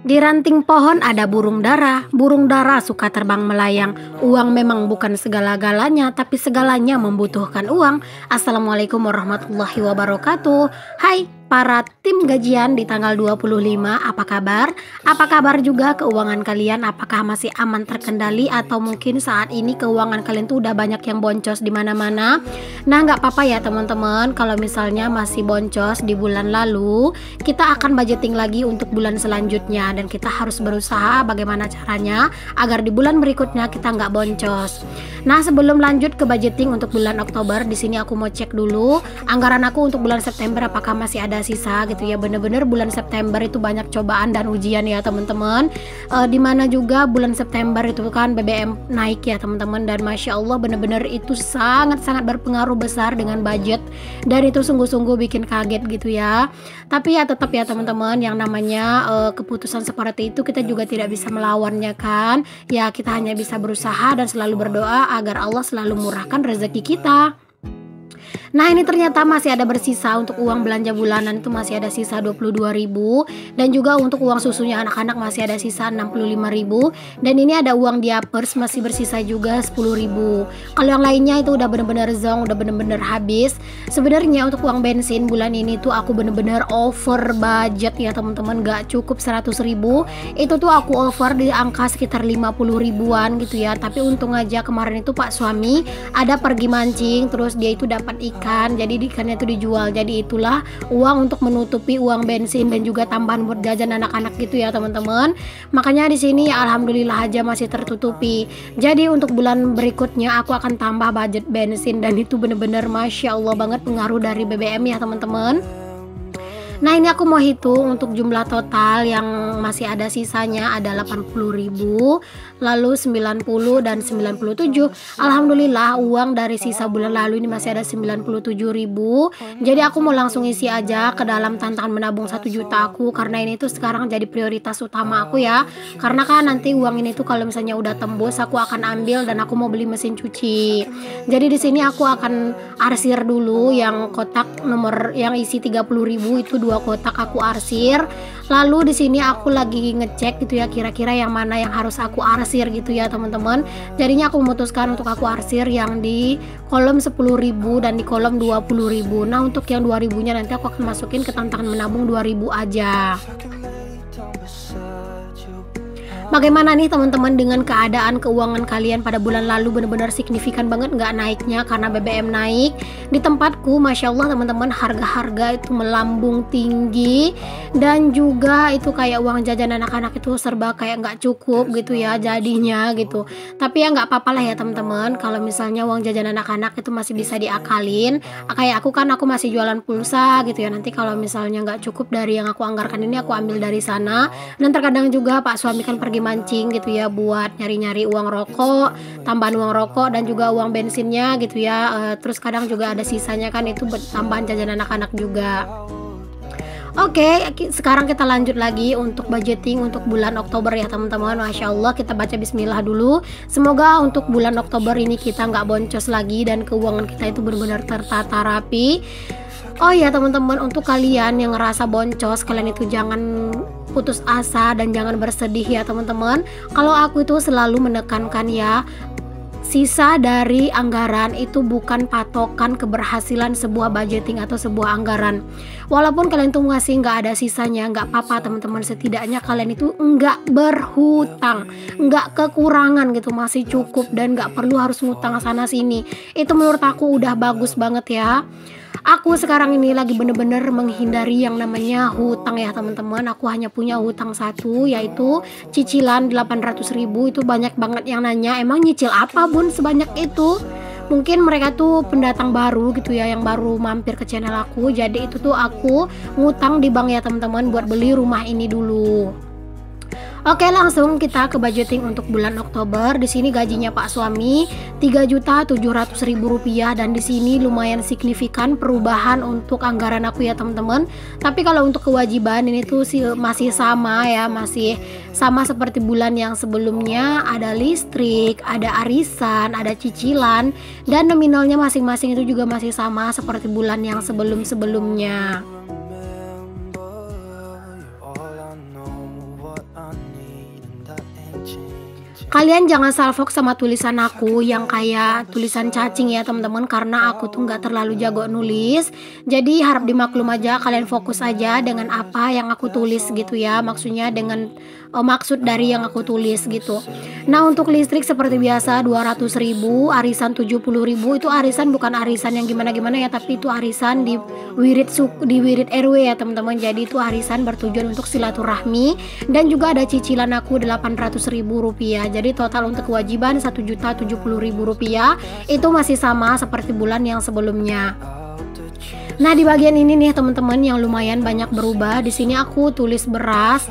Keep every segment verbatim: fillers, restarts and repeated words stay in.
Di ranting pohon ada burung dara. Burung dara suka terbang melayang. Uang memang bukan segala-galanya, tapi segalanya membutuhkan uang. Assalamualaikum warahmatullahi wabarakatuh. Hai para tim gajian di tanggal dua puluh lima, apa kabar? Apa kabar juga keuangan kalian? Apakah masih aman terkendali atau mungkin saat ini keuangan kalian tuh udah banyak yang boncos di mana-mana? Nah, nggak apa-apa ya teman-teman, kalau misalnya masih boncos di bulan lalu, kita akan budgeting lagi untuk bulan selanjutnya dan kita harus berusaha bagaimana caranya agar di bulan berikutnya kita nggak boncos. Nah, sebelum lanjut ke budgeting untuk bulan Oktober, di sini aku mau cek dulu anggaran aku untuk bulan September apakah masih ada sisa gitu ya. Bener-bener bulan September itu banyak cobaan dan ujian ya teman-teman, e, dimana juga bulan September itu kan B B M naik ya teman-teman, dan Masya Allah bener-bener itu sangat-sangat berpengaruh besar dengan budget dan itu sungguh-sungguh bikin kaget gitu ya. Tapi ya tetap ya teman-teman, yang namanya e, keputusan seperti itu kita juga tidak bisa melawannya kan ya, kita hanya bisa berusaha dan selalu berdoa agar Allah selalu murahkan rezeki kita. Nah, ini ternyata masih ada bersisa untuk uang belanja bulanan, itu masih ada sisa dua puluh dua ribu, dan juga untuk uang susunya anak-anak masih ada sisa enam puluh lima ribu, dan ini ada uang diapers masih bersisa juga sepuluh ribu. Kalau yang lainnya itu udah bener-bener zong, udah bener-bener habis. Sebenarnya untuk uang bensin bulan ini tuh aku bener-bener over budget ya teman-teman, gak cukup seratus ribu, itu tuh aku over di angka sekitar lima puluh ribuan gitu ya. Tapi untung aja kemarin itu Pak suami ada pergi mancing, terus dia itu dapat ikan, jadi ikannya itu dijual, jadi itulah uang untuk menutupi uang bensin dan juga tambahan buat jajan anak-anak gitu ya teman-teman. Makanya di sini ya alhamdulillah aja masih tertutupi. Jadi untuk bulan berikutnya aku akan tambah budget bensin dan itu bener-bener Masya Allah banget pengaruh dari B B M ya teman-teman. Nah, ini aku mau hitung untuk jumlah total yang masih ada sisanya ada delapan puluh ribu, lalu sembilan puluh dan sembilan puluh tujuh. Alhamdulillah uang dari sisa bulan lalu ini masih ada sembilan puluh tujuh ribu. Jadi aku mau langsung isi aja ke dalam tantangan menabung satu juta aku, karena ini tuh sekarang jadi prioritas utama aku ya. Karena kan nanti uang ini tuh kalau misalnya udah tembus aku akan ambil dan aku mau beli mesin cuci. Jadi di sini aku akan arsir dulu yang kotak nomor yang isi tiga puluh ribu itu dua kotak aku arsir. Lalu di sini aku lagi ngecek gitu ya kira-kira yang mana yang harus aku arsir gitu ya teman-teman. Jadinya aku memutuskan untuk aku arsir yang di kolom sepuluh ribu dan di kolom dua puluh ribu. Nah, untuk yang dua ribu nya nanti aku akan masukin ke tantangan menabung dua ribu aja. Bagaimana nih teman-teman dengan keadaan keuangan kalian pada bulan lalu? Benar-benar signifikan banget nggak naiknya karena B B M naik. Di tempatku Masya Allah teman-teman, harga-harga itu melambung tinggi dan juga itu kayak uang jajan anak-anak itu serba kayak nggak cukup gitu ya jadinya gitu. Tapi ya nggak apa-apa lah ya teman-teman, kalau misalnya uang jajan anak-anak itu masih bisa diakalin. Kayak aku kan aku masih jualan pulsa gitu ya, nanti kalau misalnya nggak cukup dari yang aku anggarkan ini aku ambil dari sana. Dan terkadang juga Pak suami kan pergi mancing gitu ya buat nyari-nyari uang rokok, tambahan uang rokok dan juga uang bensinnya gitu ya. E, terus kadang juga ada sisanya kan itu tambahan jajan anak-anak juga. Oke, sekarang kita lanjut lagi untuk budgeting untuk bulan Oktober ya teman-teman. Masya Allah, kita baca bismillah dulu. Semoga untuk bulan Oktober ini kita nggak boncos lagi dan keuangan kita itu benar-benar tertata rapi. Oh ya teman-teman, untuk kalian yang ngerasa boncos, kalian itu jangan putus asa dan jangan bersedih ya teman-teman. Kalau aku itu selalu menekankan ya, sisa dari anggaran itu bukan patokan keberhasilan sebuah budgeting atau sebuah anggaran. Walaupun kalian tuh ngasih nggak ada sisanya, nggak apa-apa teman-teman, setidaknya kalian itu nggak berhutang, nggak kekurangan gitu, masih cukup dan nggak perlu harus ngutang sana sini. Itu menurut aku udah bagus banget ya. Aku sekarang ini lagi bener-bener menghindari yang namanya hutang ya teman-teman. Aku hanya punya hutang satu, yaitu cicilan delapan ratus ribu. Itu banyak banget yang nanya, emang nyicil apa bun sebanyak itu? Mungkin mereka tuh pendatang baru gitu ya, yang baru mampir ke channel aku. Jadi itu tuh aku ngutang di bank ya teman-teman buat beli rumah ini dulu. Oke, langsung kita ke budgeting untuk bulan Oktober. Di sini gajinya Pak suami tiga juta tujuh ratus ribu rupiah, dan di sini lumayan signifikan perubahan untuk anggaran aku ya teman-teman. Tapi kalau untuk kewajiban ini tuh sih masih sama ya, masih sama seperti bulan yang sebelumnya. Ada listrik, ada arisan, ada cicilan, dan nominalnya masing-masing itu juga masih sama seperti bulan yang sebelum-sebelumnya. Kalian jangan salfok sama tulisan aku yang kayak tulisan cacing ya teman-teman, karena aku tuh nggak terlalu jago nulis. Jadi harap dimaklum aja, kalian fokus aja dengan apa yang aku tulis gitu ya. Maksudnya dengan oh, maksud dari yang aku tulis gitu. Nah, untuk listrik seperti biasa dua ratus ribu, arisan tujuh puluh ribu. Itu arisan bukan arisan yang gimana-gimana ya, tapi itu arisan di wirid suku, di wirid R W ya teman-teman. Jadi itu arisan bertujuan untuk silaturahmi, dan juga ada cicilan aku delapan ratus ribu rupiah. Jadi total untuk kewajiban satu juta tujuh puluh ribu rupiah. Itu masih sama seperti bulan yang sebelumnya. Nah, di bagian ini nih teman-teman yang lumayan banyak berubah. Di sini aku tulis beras.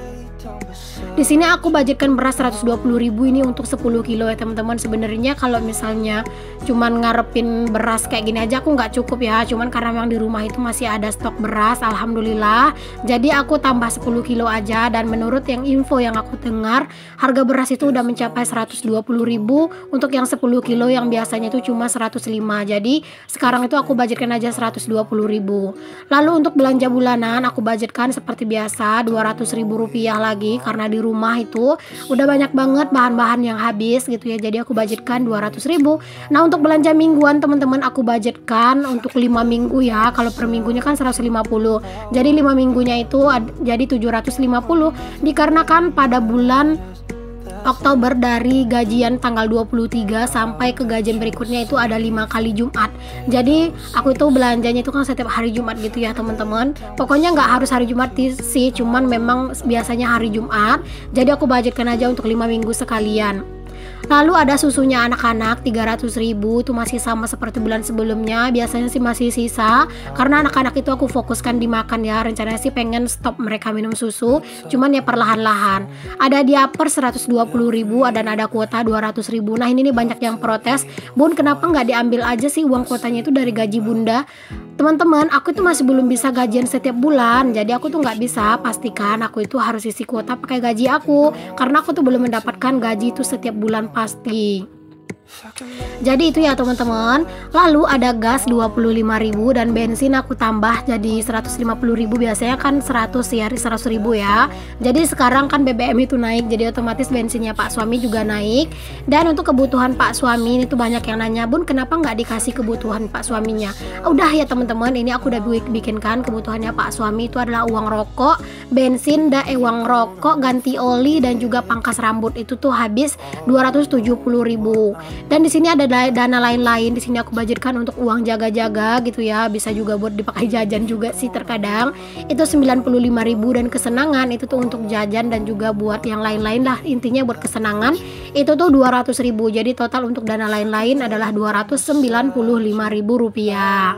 Di sini aku budgetkan beras seratus dua puluh ribu ini untuk sepuluh kilo ya teman-teman. Sebenarnya kalau misalnya cuman ngarepin beras kayak gini aja aku nggak cukup ya. Cuman karena memang di rumah itu masih ada stok beras, alhamdulillah. Jadi aku tambah sepuluh kilo aja, dan menurut yang info yang aku dengar, harga beras itu udah mencapai seratus dua puluh ribu untuk yang sepuluh kilo yang biasanya itu cuma seratus lima. Jadi sekarang itu aku budgetkan aja seratus dua puluh ribu. Lalu untuk belanja bulanan aku budgetkan seperti biasa dua ratus ribu rupiah lagi, karena di rumah itu udah banyak banget bahan-bahan yang habis gitu ya. Jadi aku budgetkan dua ratus ribu. Nah, untuk belanja mingguan teman-teman aku budgetkan untuk lima minggu ya. Kalau per minggunya kan seratus lima puluh. Jadi lima minggunya itu jadi tujuh ratus lima puluh, dikarenakan pada bulan Oktober dari gajian tanggal dua puluh tiga sampai ke gajian berikutnya itu ada lima kali Jumat. Jadi aku itu belanjanya itu kan setiap hari Jumat gitu ya teman-teman. Pokoknya nggak harus hari Jumat sih, cuman memang biasanya hari Jumat. Jadi aku budgetkan aja untuk lima minggu sekalian. Lalu ada susunya anak-anak tiga ratus ribu, itu masih sama seperti bulan sebelumnya. Biasanya sih masih sisa, karena anak-anak itu aku fokuskan di makan ya. Rencananya sih pengen stop mereka minum susu, cuman ya perlahan-lahan. Ada diaper seratus dua puluh ribu, dan ada kuota dua ratus ribu. Nah, ini nih banyak yang protes, Bun kenapa nggak diambil aja sih uang kuotanya itu dari gaji bunda? Teman-teman, aku itu masih belum bisa gajian setiap bulan. Jadi aku tuh nggak bisa pastikan aku itu harus isi kuota pakai gaji aku, karena aku tuh belum mendapatkan gaji itu setiap bulan pasti. Jadi itu ya teman-teman. Lalu ada gas dua puluh lima ribu, dan bensin aku tambah jadi seratus lima puluh ribu. Biasanya kan seratus ya, seratus ribu ya. Jadi sekarang kan B B M itu naik, jadi otomatis bensinnya Pak suami juga naik. Dan untuk kebutuhan Pak suami itu banyak yang nanya, Bun kenapa nggak dikasih kebutuhan Pak suaminya? Udah ya teman-teman, ini aku udah bikinkan kebutuhannya Pak suami itu adalah uang rokok, bensin, dan eh, uang rokok, ganti oli, dan juga pangkas rambut. Itu tuh habis dua ratus tujuh puluh ribu. Dan di sini ada dana lain-lain. Di sini aku budgetkan untuk uang jaga-jaga gitu ya. Bisa juga buat dipakai jajan juga sih terkadang. Itu sembilan puluh lima ribu, dan kesenangan itu tuh untuk jajan dan juga buat yang lain-lain lah. Intinya buat kesenangan itu tuh dua ratus ribu. Jadi total untuk dana lain-lain adalah dua ratus sembilan puluh lima ribu rupiah.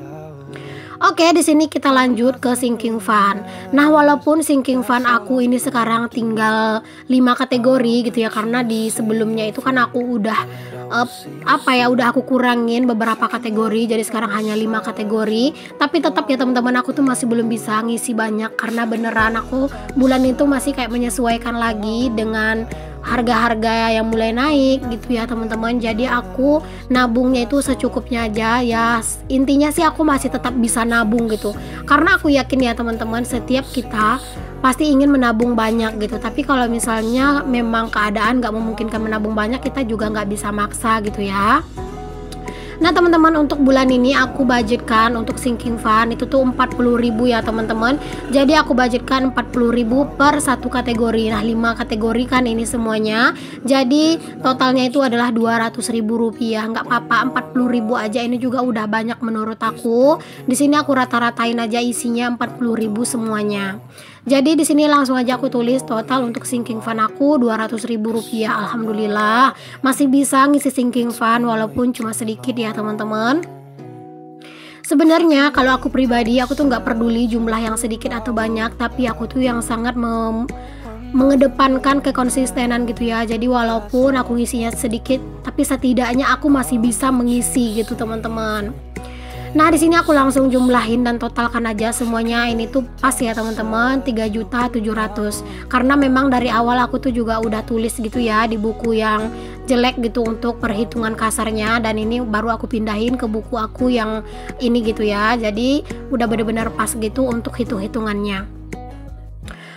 Oke, di sini kita lanjut ke sinking fund. Nah, walaupun sinking fund aku ini sekarang tinggal lima kategori gitu ya, karena di sebelumnya itu kan aku udah uh, apa ya, udah aku kurangin beberapa kategori, jadi sekarang hanya lima kategori. Tapi tetap ya teman-teman, aku tuh masih belum bisa ngisi banyak, karena beneran aku bulan itu masih kayak menyesuaikan lagi dengan harga-harga yang mulai naik gitu ya teman-teman. Jadi aku nabungnya itu secukupnya aja ya. Intinya sih aku masih tetap bisa nabung gitu, karena aku yakin ya teman-teman, setiap kita pasti ingin menabung banyak gitu. Tapi kalau misalnya memang keadaan gak memungkinkan menabung banyak, kita juga gak bisa maksa gitu ya. Nah teman-teman, untuk bulan ini aku budgetkan untuk sinking fund itu tuh empat puluh ribu ya teman-teman. Jadi aku budgetkan empat puluh ribu per satu kategori. Nah lima kategori kan ini semuanya. Jadi totalnya itu adalah dua ratus ribu rupiah. Nggak apa-apa, empat puluh ribu aja ini juga udah banyak menurut aku. Di sini aku rata-ratain aja isinya empat puluh ribu semuanya. Jadi di sini langsung aja aku tulis total untuk sinking fund aku dua ratus ribu rupiah. Alhamdulillah masih bisa ngisi sinking fund walaupun cuma sedikit ya teman-teman. Sebenarnya kalau aku pribadi, aku tuh nggak peduli jumlah yang sedikit atau banyak, tapi aku tuh yang sangat mem mengedepankan kekonsistenan gitu ya. Jadi walaupun aku ngisinya sedikit, tapi setidaknya aku masih bisa mengisi gitu teman-teman. Nah di sini aku langsung jumlahin dan totalkan aja semuanya. Ini tuh pas ya teman-teman, tiga juta tujuh ratus. Karena memang dari awal aku tuh juga udah tulis gitu ya di buku yang jelek gitu untuk perhitungan kasarnya, dan ini baru aku pindahin ke buku aku yang ini gitu ya. Jadi udah bener-bener pas gitu untuk hitung-hitungannya.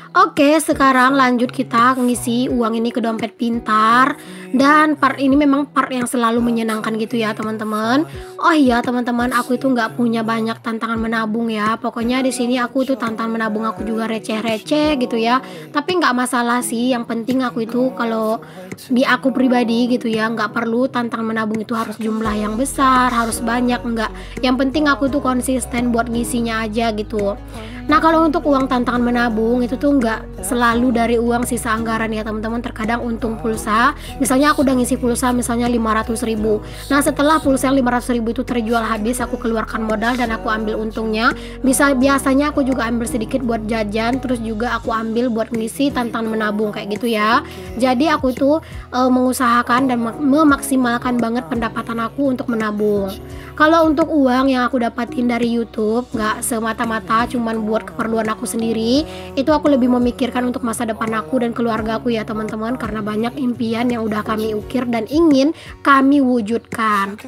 Oke, sekarang lanjut kita ngisi uang ini ke dompet pintar. Dan part ini memang part yang selalu menyenangkan gitu ya teman-teman. Oh iya teman-teman, aku itu nggak punya banyak tantangan menabung ya. Pokoknya di sini aku itu tantangan menabung aku juga receh-receh gitu ya. Tapi nggak masalah sih. Yang penting aku itu kalau di aku pribadi gitu ya, nggak perlu tantangan menabung itu harus jumlah yang besar, harus banyak, nggak. Yang penting aku tuh konsisten buat ngisinya aja gitu. Nah kalau untuk uang tantangan menabung itu tuh nggak selalu dari uang sisa anggaran ya teman-teman. Terkadang untung pulsa, misalnya aku udah ngisi pulsa misalnya lima ratus ribu. Nah setelah pulsa yang lima ratus ribu itu terjual habis, aku keluarkan modal dan aku ambil untungnya. Bisa biasanya aku juga ambil sedikit buat jajan, terus juga aku ambil buat ngisi tantangan menabung kayak gitu ya. Jadi aku tuh e, mengusahakan dan memaksimalkan banget pendapatan aku untuk menabung. Kalau untuk uang yang aku dapatin dari YouTube nggak semata-mata cuman buat keperluan aku sendiri, itu aku lebih memikirkan untuk masa depan aku dan keluarga aku ya teman-teman, karena banyak impian yang udah kami ukir dan ingin kami wujudkan.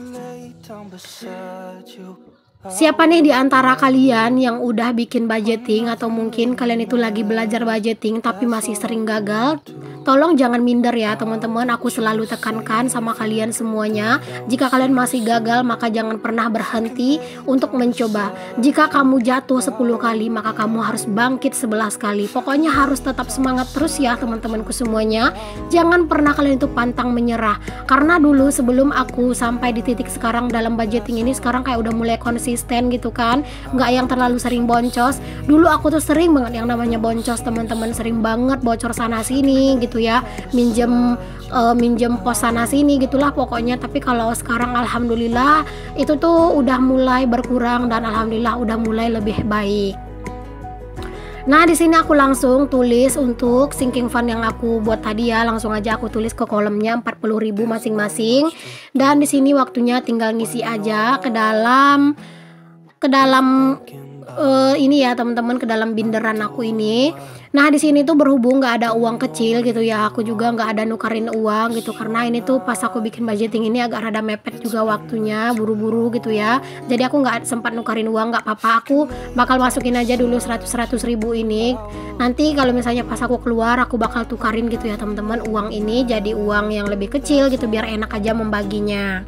Siapa nih di antara kalian yang udah bikin budgeting atau mungkin kalian itu lagi belajar budgeting tapi masih sering gagal? Tolong jangan minder ya teman-teman, aku selalu tekankan sama kalian semuanya. Jika kalian masih gagal maka jangan pernah berhenti untuk mencoba. Jika kamu jatuh sepuluh kali maka kamu harus bangkit sebelas kali. Pokoknya harus tetap semangat terus ya teman-temanku semuanya. Jangan pernah kalian itu pantang menyerah. Karena dulu sebelum aku sampai di titik sekarang dalam budgeting ini, sekarang kayak udah mulai konsisten gitu kan, nggak yang terlalu sering boncos. Dulu aku tuh sering banget yang namanya boncos teman-teman, sering banget bocor sana sini gitu ya, minjem uh, minjem pos sana sini gitulah pokoknya. Tapi kalau sekarang alhamdulillah itu tuh udah mulai berkurang dan alhamdulillah udah mulai lebih baik. Nah di sini aku langsung tulis untuk sinking fund yang aku buat tadi ya, langsung aja aku tulis ke kolomnya empat puluh ribu masing-masing. Dan di sini waktunya tinggal ngisi aja ke dalam ke dalam uh, ini ya teman-teman, ke dalam binderan aku ini. Nah di sini tuh berhubung nggak ada uang kecil gitu ya, aku juga nggak ada nukarin uang gitu, karena ini tuh pas aku bikin budgeting ini agak rada mepet juga waktunya, buru-buru gitu ya. Jadi aku nggak sempat nukarin uang. Nggak apa-apa, aku bakal masukin aja dulu seratus seratus ribu ini. Nanti kalau misalnya pas aku keluar aku bakal tukarin gitu ya teman-teman, uang ini jadi uang yang lebih kecil gitu biar enak aja membaginya.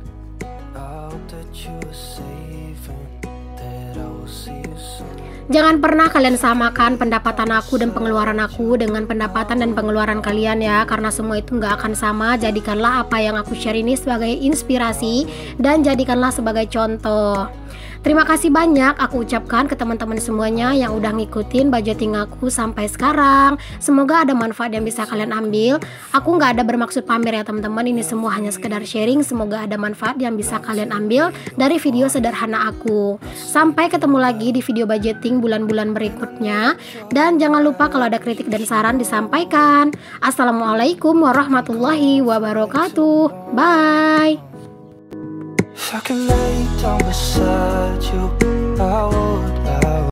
Jangan pernah kalian samakan pendapatan aku dan pengeluaran aku dengan pendapatan dan pengeluaran kalian ya, karena semua itu nggak akan sama. Jadikanlah apa yang aku share ini sebagai inspirasi dan jadikanlah sebagai contoh. Terima kasih banyak aku ucapkan ke teman-teman semuanya yang udah ngikutin budgeting aku sampai sekarang. Semoga ada manfaat yang bisa kalian ambil. Aku nggak ada bermaksud pamer ya teman-teman, ini semua hanya sekedar sharing. Semoga ada manfaat yang bisa kalian ambil dari video sederhana aku. Sampai ketemu lagi di video budgeting bulan-bulan berikutnya. Dan jangan lupa kalau ada kritik dan saran disampaikan. Assalamualaikum warahmatullahi wabarakatuh. Bye. If I could lay down beside you, I would. I